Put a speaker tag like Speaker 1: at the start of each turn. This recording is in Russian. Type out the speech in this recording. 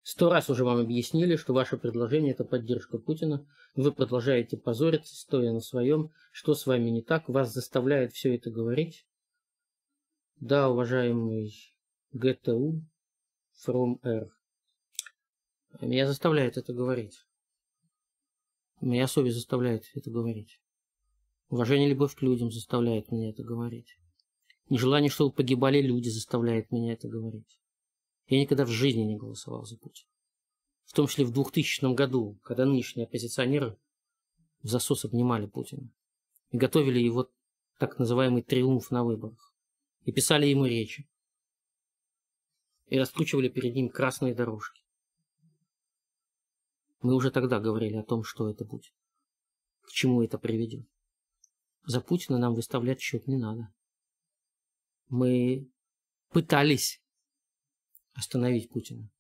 Speaker 1: 100 раз уже вам объяснили, что ваше предложение – это поддержка Путина. Вы продолжаете позориться, стоя на своем. Что с вами не так? Вас заставляет все это говорить? Да, уважаемый ГТУ from R. Меня заставляет это говорить. Моя совесть заставляет это говорить. Уважение и любовь к людям заставляет меня это говорить. Нежелание, чтобы погибали люди, заставляет меня это говорить. Я никогда в жизни не голосовал за Путина. В том числе в 2000 году, когда нынешние оппозиционеры в засос обнимали Путина и готовили его так называемый триумф на выборах. И писали ему речи. И раскручивали перед ним красные дорожки. Мы уже тогда говорили о том, что это будет. К чему это приведет. За Путина нам выставлять счет не надо. Мы пытались остановить Путина.